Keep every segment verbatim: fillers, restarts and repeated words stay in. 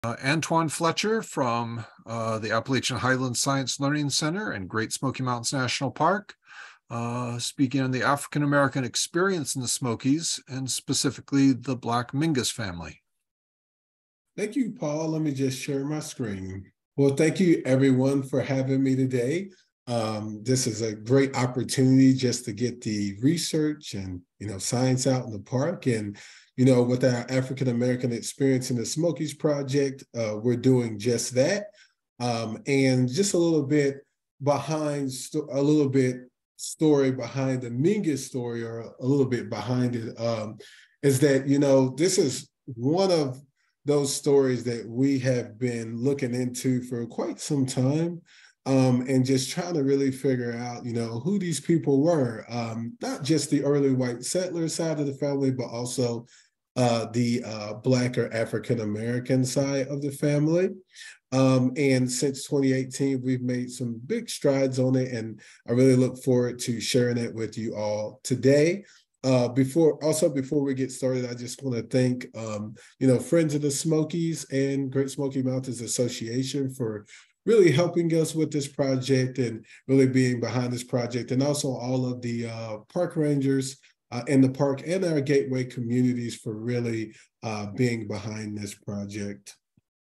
Uh, Antoine Fletcher from uh, the Appalachian Highlands Science Learning Center and Great Smoky Mountains National Park, uh, speaking on the African American experience in the Smokies and specifically the Black Mingus family. Thank you, Paul. Let me just share my screen. Well, thank you everyone for having me today. Um, this is a great opportunity just to get the research and, you know, science out in the park. And, you know, with our African American experience in the Smokies project, uh, we're doing just that. Um, and just a little bit behind, a little bit story behind the Mingus story, or a little bit behind it, um, is that, you know, this is one of those stories that we have been looking into for quite some time, um, and just trying to really figure out, you know, who these people were, um, not just the early white settler side of the family, but also uh, the uh, Black or African-American side of the family. Um, and since twenty eighteen, we've made some big strides on it, and I really look forward to sharing it with you all today. Uh, before also before we get started, I just want to thank um, you know, Friends of the Smokies and Great Smoky Mountains Association for really helping us with this project and really being behind this project, and also all of the uh, park rangers uh, in the park and our gateway communities for really uh, being behind this project.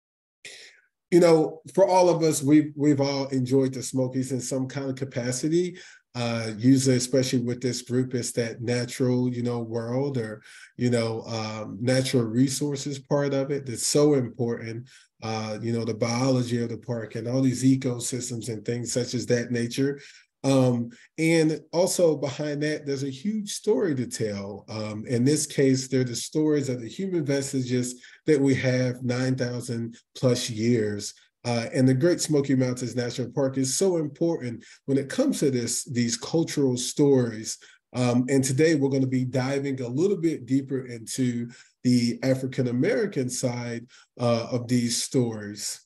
You know, for all of us, we've we've all enjoyed the Smokies in some kind of capacity. Uh, usually, especially with this group, it's that natural, you know, world, or, you know, um, natural resources part of it that's so important. Uh, you know, the biology of the park and all these ecosystems and things such as that nature. Um, and also behind that, there's a huge story to tell. Um, in this case, they're the stories of the human vestiges that we have nine thousand plus years. Uh, and the Great Smoky Mountains National Park is so important when it comes to this, these cultural stories. Um, and today we're going to be diving a little bit deeper into the African-American side uh, of these stories.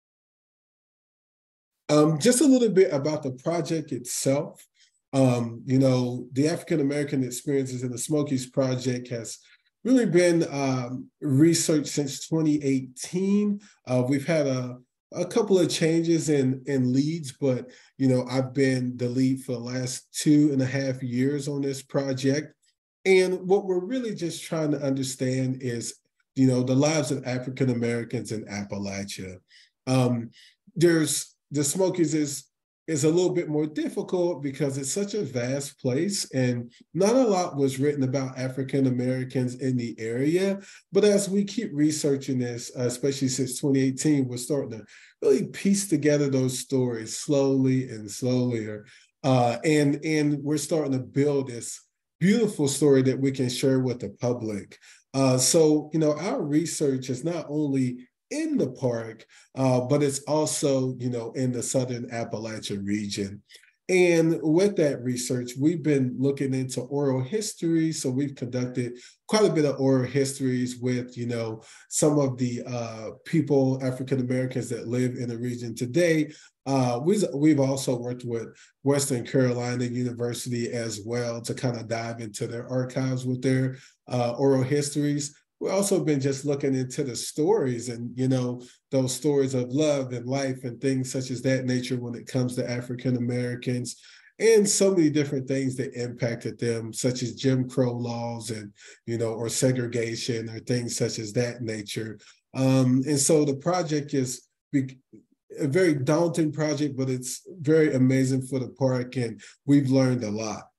Um, just a little bit about the project itself. Um, you know, the African-American experiences in the Smokies project has really been um, researched since twenty eighteen. Uh, we've had a a couple of changes in, in leads, but, you know, I've been the lead for the last two and a half years on this project. And what we're really just trying to understand is, you know, the lives of African Americans in Appalachia. Um, there's, the Smokies is, is a little bit more difficult because it's such a vast place, and not a lot was written about African Americans in the area. But as we keep researching this, uh, especially since twenty eighteen, we're starting to really piece together those stories slowly and slowly. Uh, and, and we're starting to build this beautiful story that we can share with the public. Uh, so, you know, our research is not only in the park, uh, but it's also, you know, in the Southern Appalachian region. And with that research, we've been looking into oral history. So we've conducted quite a bit of oral histories with, you know, some of the uh, people, African Americans that live in the region today. Uh, we've, we've also worked with Western Carolina University as well to kind of dive into their archives with their uh, oral histories. We've also been just looking into the stories and, you know, those stories of love and life and things such as that nature when it comes to African Americans, and so many different things that impacted them, such as Jim Crow laws and, you know, or segregation or things such as that nature. Um, and so the project is a very daunting project, but it's very amazing for the park, and we've learned a lot.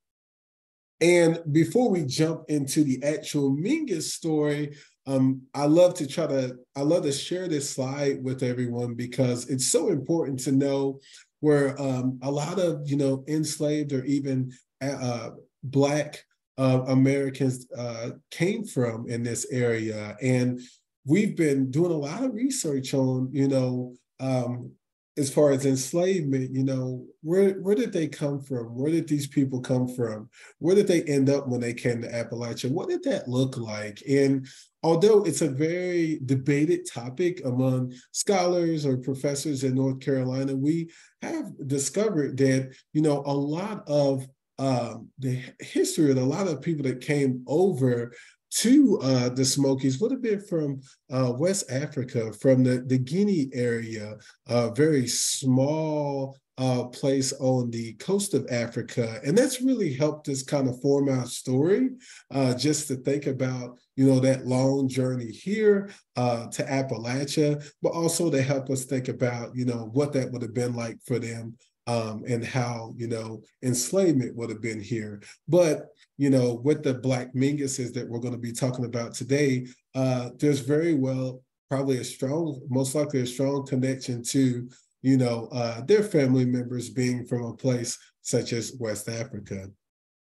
And before we jump into the actual Mingus story, um, I love to try to, I love to share this slide with everyone because it's so important to know where um, a lot of, you know, enslaved or even uh, Black uh, Americans uh, came from in this area. And we've been doing a lot of research on, you know, um, as far as enslavement, you know, where, where did they come from? Where did these people come from? Where did they end up when they came to Appalachia? What did that look like? And although it's a very debated topic among scholars or professors in North Carolina, we have discovered that, you know, a lot of um, the history of a lot of people that came over to uh, the Smokies would have been from uh, West Africa, from the, the Guinea area, a very small uh, place on the coast of Africa. And that's really helped us kind of form our story, uh, just to think about, you know, that long journey here uh, to Appalachia, but also to help us think about, you know, what that would have been like for them. Um, and how, you know, enslavement would have been here. But, you know, with the Black Minguses that we're going to be talking about today, uh, there's very well probably a strong, most likely a strong connection to, you know, uh, their family members being from a place such as West Africa.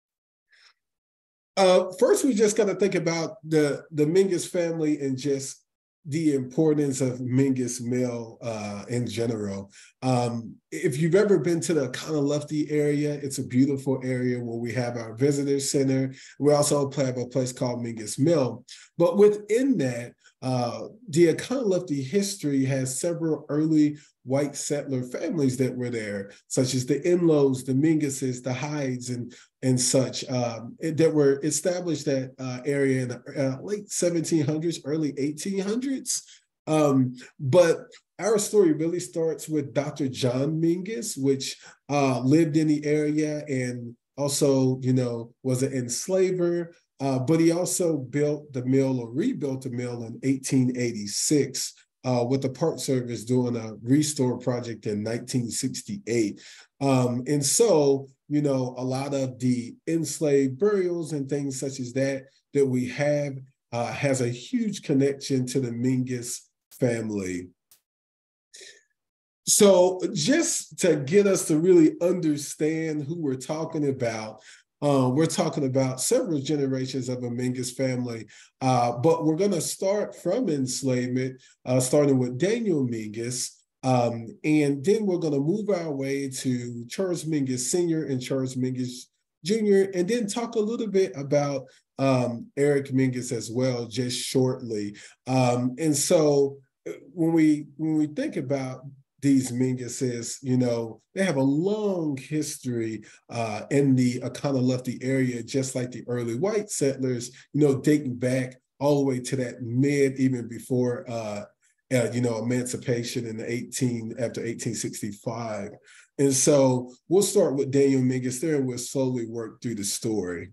Uh, first, we just got to think about the, the Mingus family and just the importance of Mingus Mill uh, in general. Um, if you've ever been to the kind of lefty area, it's a beautiful area where we have our visitor center. We also have a place called Mingus Mill. But within that, uh, the Lefty history has several early white settler families that were there, such as the Inlows, the Minguses, the Hydes, and, and such, um, that were established that uh, area in the uh, late seventeen hundreds, early eighteen hundreds. Um, but our story really starts with Doctor John Mingus, which uh, lived in the area and also, you know, was an enslaver. Uh, but he also built the mill or rebuilt the mill in eighteen eighty-six uh, with the Park Service doing a restore project in nineteen sixty-eight. Um, and so, you know, a lot of the enslaved burials and things such as that that we have uh, has a huge connection to the Mingus family. So just to get us to really understand who we're talking about, Uh, we're talking about several generations of a Mingus family, uh, but we're going to start from enslavement, uh, starting with Daniel Mingus, um, and then we're going to move our way to Charles Mingus Senior and Charles Mingus Junior, and then talk a little bit about um, Eric Mingus as well, just shortly. Um, and so when we when we think about these Minguses, you know, they have a long history uh, in the Lefty area, just like the early white settlers, you know, dating back all the way to that mid, even before, uh, uh, you know, emancipation in the eighteen, after eighteen sixty-five. And so we'll start with Daniel Mingus there and we'll slowly work through the story.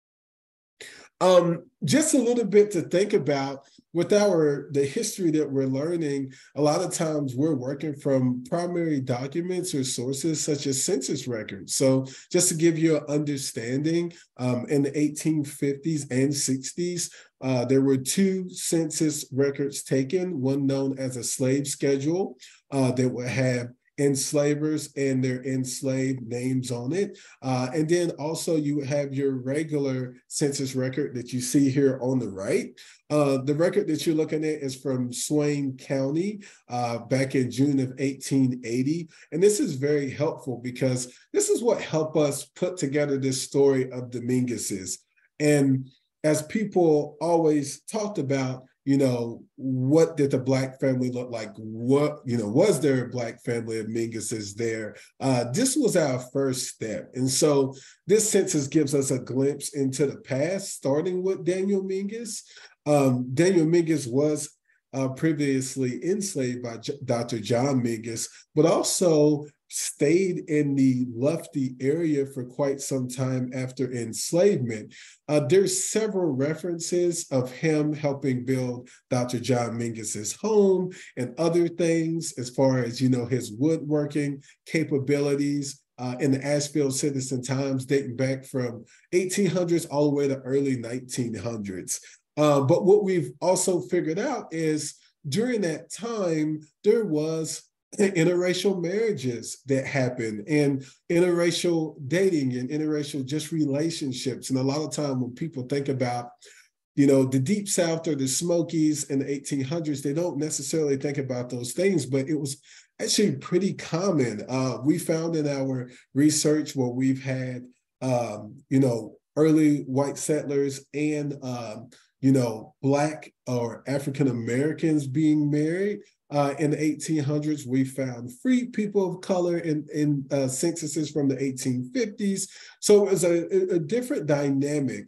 Um, just a little bit to think about with our the history that we're learning. A lot of times we're working from primary documents or sources such as census records. So just to give you an understanding, um, in the eighteen fifties and sixties, uh, there were two census records taken, one known as a slave schedule uh, that would have enslavers and their enslaved names on it. Uh, and then also you have your regular census record that you see here on the right. Uh, the record that you're looking at is from Swain County uh, back in June of eighteen eighty. And this is very helpful because this is what helped us put together this story of the Minguses. And as people always talked about, you know, what did the Black family look like? What, you know, was there a Black family of Minguses there? Uh, this was our first step. And so this census gives us a glimpse into the past, starting with Daniel Mingus. Um, Daniel Mingus was uh, previously enslaved by J- Doctor John Mingus, but also stayed in the Lefty area for quite some time after enslavement. Uh, there's several references of him helping build Doctor John Mingus's home and other things as far as, you know, his woodworking capabilities uh, in the Asheville Citizen Times dating back from eighteen hundreds all the way to early nineteen hundreds. Uh, but what we've also figured out is during that time, there was interracial marriages that happen and interracial dating and interracial just relationships. And a lot of time when people think about, you know, the Deep South or the Smokies in the eighteen hundreds, they don't necessarily think about those things, but it was actually pretty common. Uh, we found in our research where we've had, um, you know, early white settlers and, um, you know, Black or African Americans being married. Uh, in the eighteen hundreds, we found free people of color in, in uh, censuses from the eighteen fifties. So it was a, a different dynamic.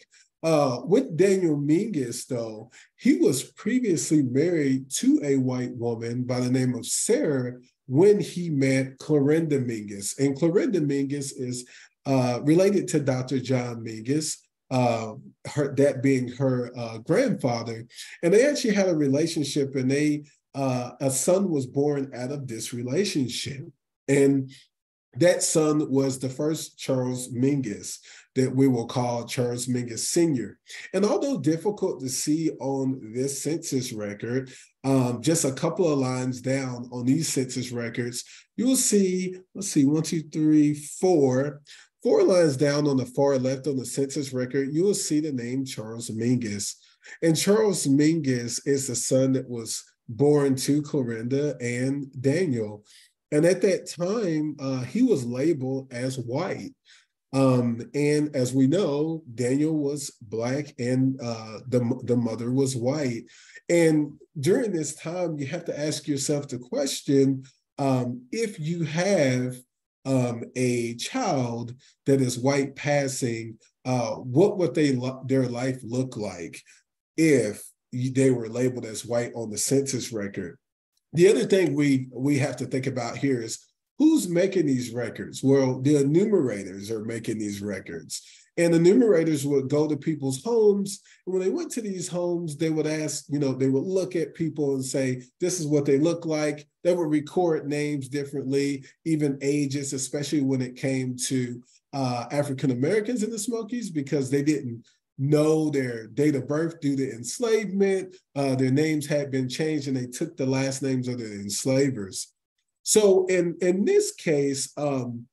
Uh, with Daniel Mingus, though, he was previously married to a white woman by the name of Sarah when he met Clorinda Mingus. And Clorinda Mingus is uh, related to Doctor John Mingus, uh, her, that being her uh, grandfather. And they actually had a relationship, and they uh, a son was born out of this relationship. And that son was the first Charles Mingus that we will call Charles Mingus Senior And although difficult to see on this census record, um, just a couple of lines down on these census records, you'll see, let's see, one, two, three, four, four lines down on the far left on the census record, you will see the name Charles Mingus. And Charles Mingus is the son that was born to Clorinda and Daniel. And at that time, uh, he was labeled as white. Um, and as we know, Daniel was Black and uh, the, the mother was white. And during this time, you have to ask yourself the question, um, if you have um, a child that is white passing, uh, what would they their life look like if they were labeled as white on the census record? The other thing we, we have to think about here is who's making these records? Well, the enumerators are making these records. And enumerators would go to people's homes. And when they went to these homes, they would ask, you know, they would look at people and say, this is what they look like. They would record names differently, even ages, especially when it came to uh, African Americans in the Smokies, because they didn't know their date of birth due to enslavement. Uh, their names had been changed and they took the last names of the enslavers. So in, in this case, um,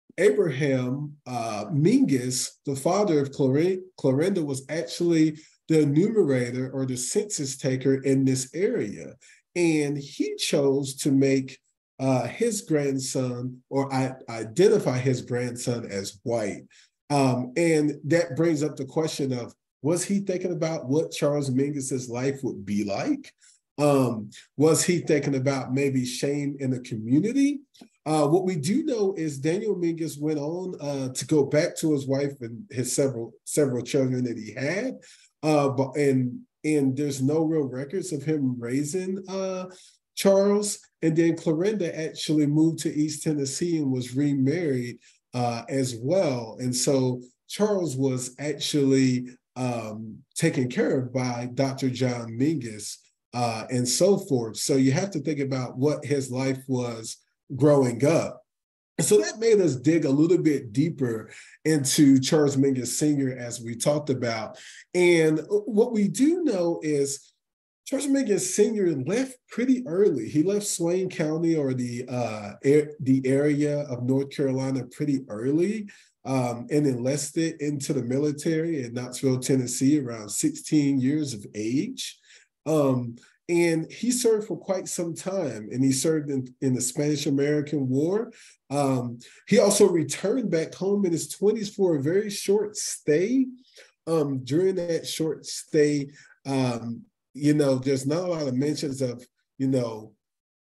Abraham uh, Mingus, the father of Clor- Clorinda, was actually the enumerator or the census taker in this area. And he chose to make uh, his grandson or I, identify his grandson as white. Um, and that brings up the question of, was he thinking about what Charles Mingus's life would be like? Um, was he thinking about maybe shame in the community? Uh, what we do know is Daniel Mingus went on uh, to go back to his wife and his several several children that he had, uh, but and and there's no real records of him raising uh, Charles. And then Clorinda actually moved to East Tennessee and was remarried uh, as well. And so Charles was actually um, taken care of by Doctor John Mingus uh, and so forth. So you have to think about what his life was growing up. And so that made us dig a little bit deeper into Charles Mingus Senior as we talked about. And what we do know is Charles Mingus Senior left pretty early. He left Swain County or the uh, air, the area of North Carolina pretty early um, and enlisted into the military in Knoxville, Tennessee, around sixteen years of age. Um, and he served for quite some time, and he served in, in the Spanish-American War. Um, he also returned back home in his twenties for a very short stay. Um, during that short stay, um, you know, there's not a lot of mentions of, you know,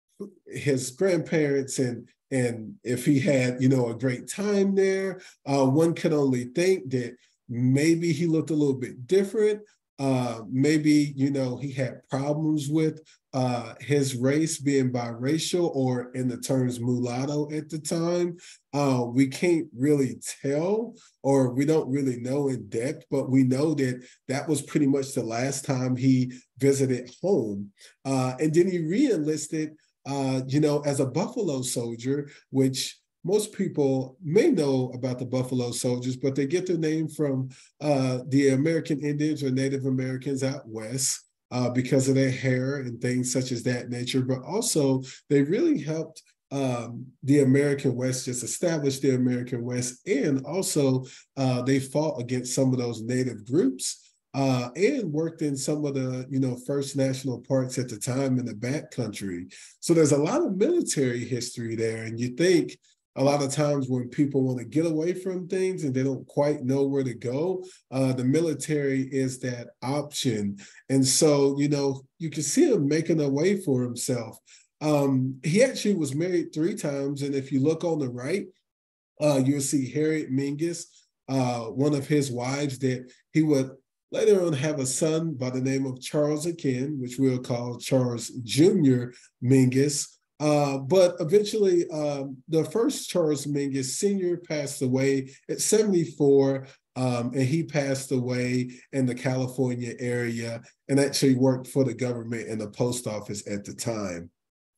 his grandparents and and if he had, you know, a great time there. Uh, one could only think that maybe he looked a little bit different. Uh, maybe, you know, he had problems with uh, his race being biracial or in the terms mulatto at the time. Uh, we can't really tell, or we don't really know in depth, but we know that that was pretty much the last time he visited home. Uh, and then he re-enlisted, uh, you know, as a Buffalo soldier, which most people may know about the Buffalo Soldiers, but they get their name from uh, the American Indians or Native Americans out west uh, because of their hair and things such as that nature. But also, they really helped um, the American West just establish the American West. And also, uh, they fought against some of those Native groups uh, and worked in some of the, you know, first national parks at the time in the backcountry. So there's a lot of military history there. And you think, a lot of times when people want to get away from things and they don't quite know where to go, uh, the military is that option. And so, you know, you can see him making a way for himself. Um, he actually was married three times. And if you look on the right, uh, you'll see Harriet Mingus, uh, one of his wives that he would later on have a son by the name of Charles again, which we'll call Charles Junior Mingus. Uh, but eventually, um, the first Charles Mingus Senior passed away at seventy-four, um, and he passed away in the California area and actually worked for the government and the post office at the time.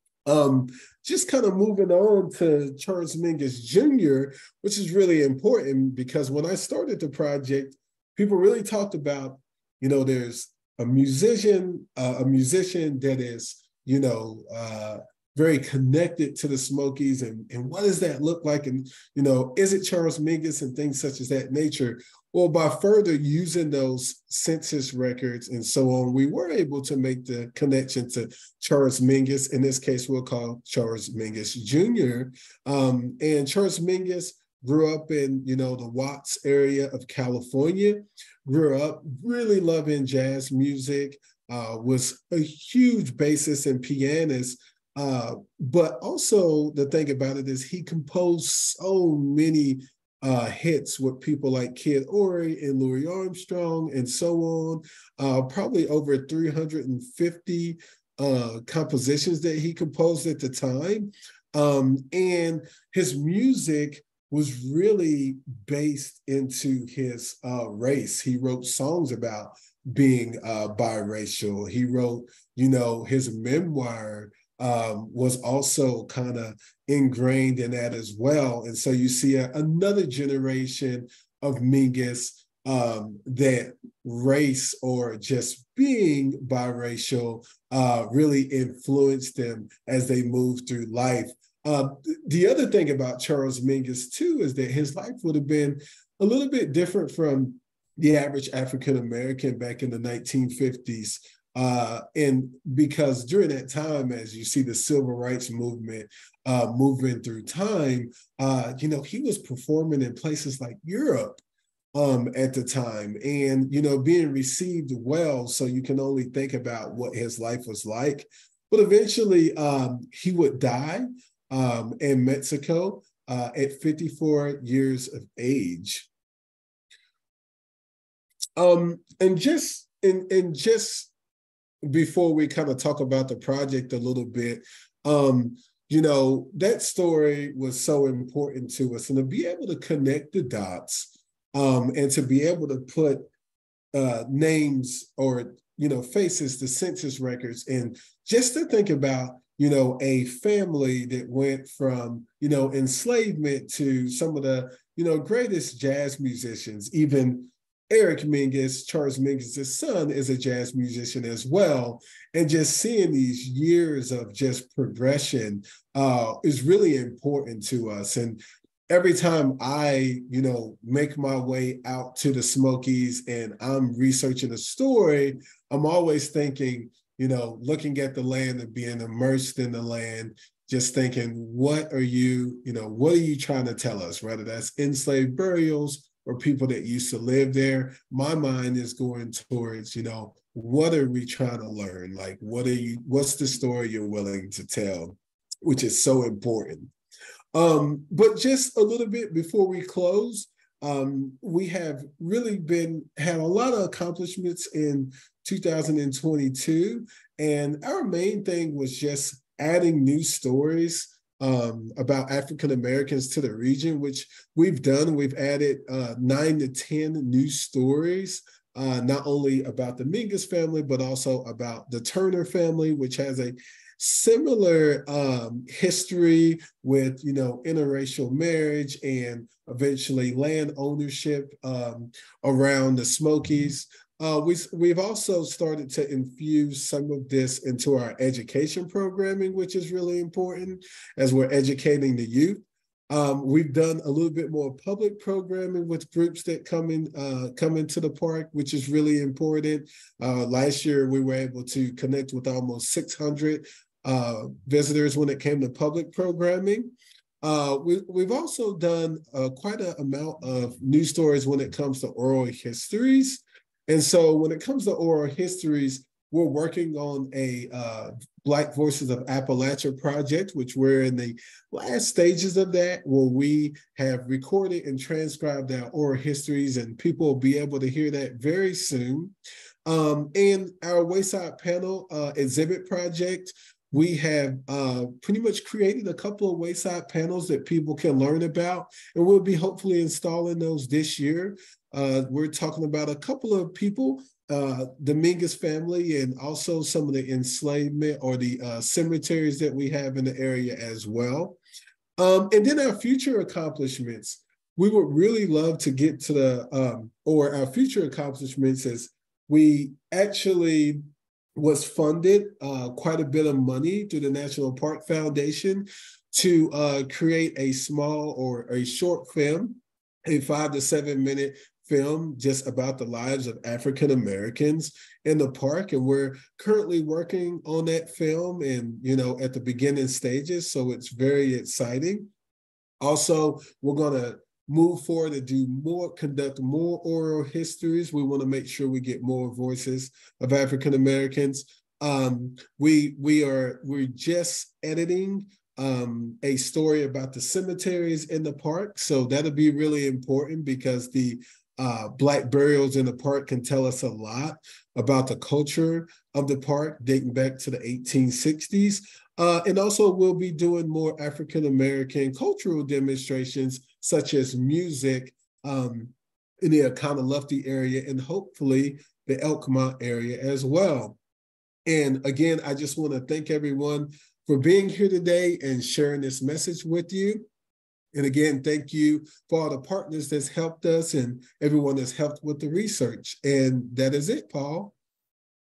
Um, just kind of moving on to Charles Mingus Junior, which is really important because when I started the project, people really talked about, you know, there's a musician, uh, a musician that is, you know, uh, very connected to the Smokies, and, and what does that look like? And, you know, is it Charles Mingus and things such as that nature? Well, by further using those census records and so on, we were able to make the connection to Charles Mingus. In this case, we'll call Charles Mingus Junior Um, and Charles Mingus grew up in, you know, the Watts area of California, grew up really loving jazz music, uh, was a huge bassist and pianist. Uh, but also the thing about it is he composed so many uh, hits with people like Kid Ory and Louis Armstrong and so on, uh, probably over three hundred fifty uh, compositions that he composed at the time. Um, and his music was really based into his uh, race. He wrote songs about being uh, biracial. He wrote, you know, his memoir Um, was also kind of ingrained in that as well. And so you see a, another generation of Mingus um, that race or just being biracial uh, really influenced them as they moved through life. Uh, the other thing about Charles Mingus too is that his life would have been a little bit different from the average African-American back in the nineteen fifties. Uh, and because during that time, as you see the civil rights movement uh, moving through time, uh, you know, he was performing in places like Europe um, at the time and, you know, being received well. So you can only think about what his life was like. But eventually um, he would die um, in Mexico uh, at fifty-four years of age. Um, and just, and, and just, before we kind of talk about the project a little bit, um, you know, that story was so important to us. And to be able to connect the dots um, and to be able to put uh, names or, you know, faces to census records, and just to think about, you know, a family that went from, you know, enslavement to some of the, you know, greatest jazz musicians, even Eric Mingus, Charles Mingus' son, is a jazz musician as well. And just seeing these years of just progression uh, is really important to us. And every time I, you know, make my way out to the Smokies and I'm researching a story, I'm always thinking, you know, looking at the land and being immersed in the land, just thinking, what are you, you know, what are you trying to tell us? Whether that's enslaved burials or people that used to live there, my mind is going towards, you know, what are we trying to learn? Like, what are you, what's the story you're willing to tell, which is so important. Um, but just a little bit before we close, um, we have really been, had a lot of accomplishments in two thousand twenty-two. And our main thing was just adding new stories Um, about African Americans to the region, which we've done. We've added uh, nine to ten new stories, uh, not only about the Mingus family, but also about the Turner family, which has a similar um, history with, you know, interracial marriage and eventually land ownership um, around the Smokies. Uh, we, we've also started to infuse some of this into our education programming, which is really important as we're educating the youth. Um, we've done a little bit more public programming with groups that come in, uh, come into the park, which is really important. Uh, last year, we were able to connect with almost six hundred uh, visitors when it came to public programming. Uh, we, we've also done uh, quite an amount of news stories when it comes to oral histories. And so when it comes to oral histories, we're working on a uh, Black Voices of Appalachia project, which we're in the last stages of that, where we have recorded and transcribed our oral histories, and people will be able to hear that very soon. Um, and our Wayside Panel uh, exhibit project, we have uh, pretty much created a couple of Wayside panels that people can learn about, and we'll be hopefully installing those this year. Uh, we're talking about a couple of people, uh, the Mingus family, and also some of the enslavement or the uh, cemeteries that we have in the area as well. Um, and then our future accomplishments. We would really love to get to the, um, or our future accomplishments is we actually was funded uh, quite a bit of money through the National Park Foundation to uh, create a small or a short film, a five to seven minute film just about the lives of African Americans in the park. And we're currently working on that film and, you know, at the beginning stages. So it's very exciting. Also, we're going to move forward to do more, conduct more oral histories. We want to make sure we get more voices of African Americans. Um, we we are we're just editing um, a story about the cemeteries in the park, so that'll be really important because the uh, Black burials in the park can tell us a lot about the culture of the park dating back to the eighteen sixties. Uh, and also we'll be doing more African American cultural demonstrations such as music um, in the Oconaluftee area and hopefully the Elkmont area as well. And again, I just want to thank everyone for being here today and sharing this message with you. And again, thank you for all the partners that's helped us and everyone that's helped with the research. And that is it, Paul.